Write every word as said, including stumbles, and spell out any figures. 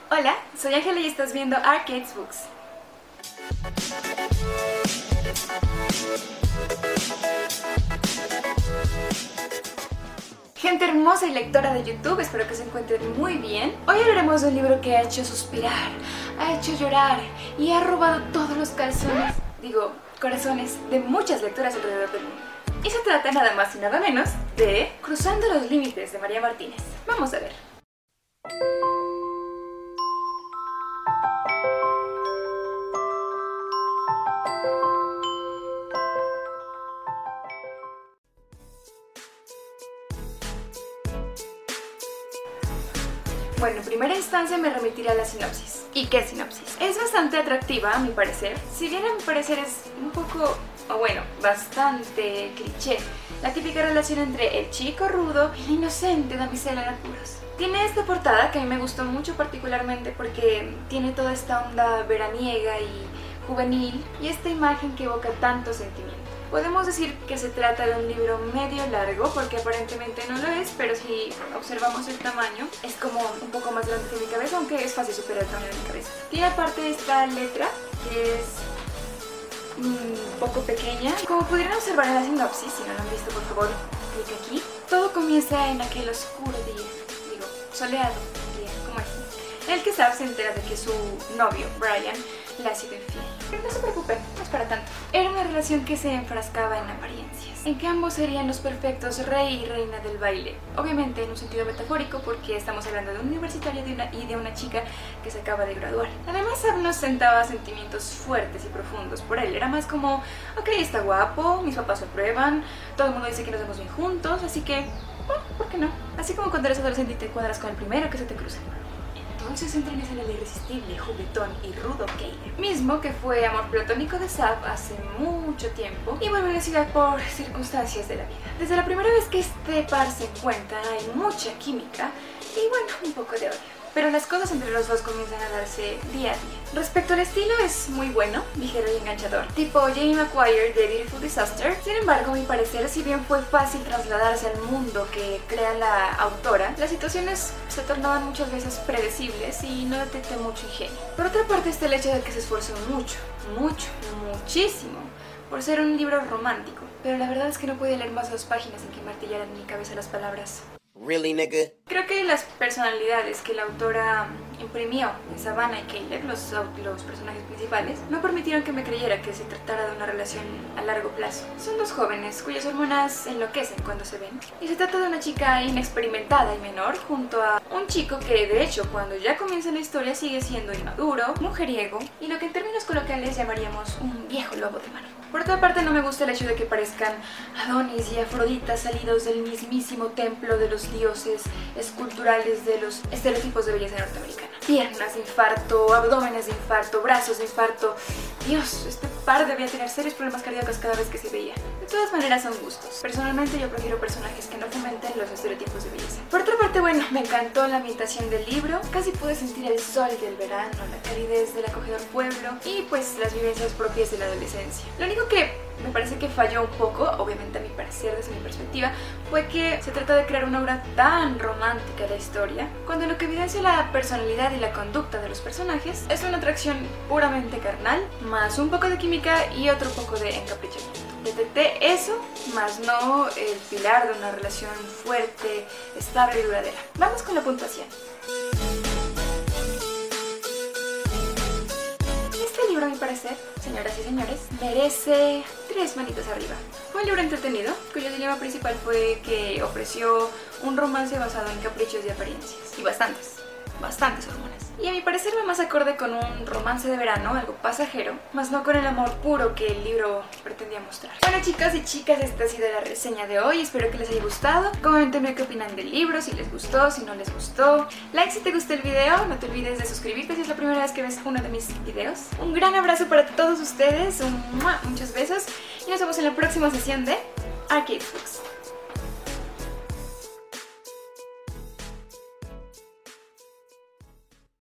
Hola, soy Ángela y estás viendo Arcades Books. Gente hermosa y lectora de YouTube, espero que se encuentren muy bien. Hoy hablaremos de un libro que ha hecho suspirar, ha hecho llorar y ha robado todos los calzones, digo, corazones de muchas lectoras alrededor del mundo. Y se trata nada más y nada menos de Cruzando los Límites de María Martínez. Vamos a ver. Bueno, en primera instancia me remitiré a la sinopsis. ¿Y qué sinopsis? Es bastante atractiva a mi parecer, si bien a mi parecer es un poco, o bueno, bastante cliché. La típica relación entre el chico rudo y la inocente damisela en apuros. Tiene esta portada que a mí me gustó mucho particularmente porque tiene toda esta onda veraniega y juvenil y esta imagen que evoca tanto sentimiento. Podemos decir que se trata de un libro medio largo porque aparentemente no lo es, pero si observamos el tamaño es como un poco más grande que mi cabeza, aunque es fácil superar el tamaño de mi cabeza. Tiene aparte esta letra que es un poco pequeña. Como pudieron observar en la sinopsis, si no lo han visto por favor clic aquí. Todo comienza en aquel oscuro día, digo, soleado día como este, en el que Sab se entera de que su novio, Brian, le ha sido infiel. Pero no se preocupen, no es para tanto. Era una relación que se enfrascaba en apariencias, en que ambos serían los perfectos rey y reina del baile. Obviamente en un sentido metafórico porque estamos hablando de un universitario de una, y de una chica que se acaba de graduar. Además Sab no sentaba sentimientos fuertes y profundos por él. Era más como, ok, está guapo, mis papás lo aprueban, todo el mundo dice que nos vemos bien juntos, así que, bueno, ¿por qué no? Así como cuando eres adolescente y te cuadras con el primero que se te cruce. Entonces entra en escena el irresistible, juguetón y rudo Caleb, mismo que fue amor platónico de Sab hace mucho tiempo y vuelve a la ciudad por circunstancias de la vida. Desde la primera vez que este par se encuentran hay mucha química y bueno, un poco de odio. Pero las cosas entre los dos comienzan a darse día a día. Respecto al estilo es muy bueno, ligero y enganchador, tipo Jamie McGuire de Beautiful Disaster. Sin embargo, a mi parecer, si bien fue fácil trasladarse al mundo que crea la autora, las situaciones se tornaban muchas veces predecibles y no detecté mucho ingenio. Por otra parte está el hecho de que se esforzó mucho, mucho, muchísimo por ser un libro romántico. Pero la verdad es que no podía leer más de dos páginas en que martillaran en mi cabeza las palabras Really, nigga? Creo que las personalidades que la autora imprimió en Savannah y Caleb, los, los personajes principales, no permitieron que me creyera que se tratara de una relación a largo plazo. Son dos jóvenes cuyas hormonas enloquecen cuando se ven. Y se trata de una chica inexperimentada y menor junto a un chico que, de hecho, cuando ya comienza la historia sigue siendo inmaduro, mujeriego y lo que en términos coloquiales llamaríamos un viejo lobo de mar. Por otra parte, no me gusta el hecho de que parezcan Adonis y Afrodita salidos del mismísimo templo de los dioses esculturales de los estereotipos de belleza norteamericana. Piernas de infarto, abdómenes de infarto, brazos de infarto. Dios, este par debía tener serios problemas cardíacos cada vez que se veía. De todas maneras son gustos. Personalmente yo prefiero personajes que no fomenten los estereotipos de belleza. Por otra parte, bueno, me encantó la ambientación del libro. Casi pude sentir el sol del verano, la calidez del acogedor pueblo y pues las vivencias propias de la adolescencia. Lo único que me parece que falló un poco, obviamente a mi parecer, desde mi perspectiva, fue que se trata de crear una obra tan romántica de la historia, cuando lo que evidencia la personalidad y la conducta de los personajes es una atracción puramente carnal, más un poco de química y otro poco de encaprichamiento. Detecté eso, más no el pilar de una relación fuerte, estable y duradera. Vamos con la puntuación. Este libro, a mi parecer, señoras y señores, merece tres manitas arriba. Fue un libro entretenido, cuyo dilema principal fue que ofreció un romance basado en caprichos y apariencias. Y bastantes, bastantes hormonas. Y a mi parecer va más acorde con un romance de verano, algo pasajero, más no con el amor puro que el libro pretendía mostrar. Bueno, chicos y chicas, esta ha sido la reseña de hoy. Espero que les haya gustado. Coméntenme qué opinan del libro, si les gustó, si no les gustó. Like si te gustó el video. No te olvides de suscribirte si es la primera vez que ves uno de mis videos. Un gran abrazo para todos ustedes. Un muchos besos. Y nos vemos en la próxima sesión de Arcades Books.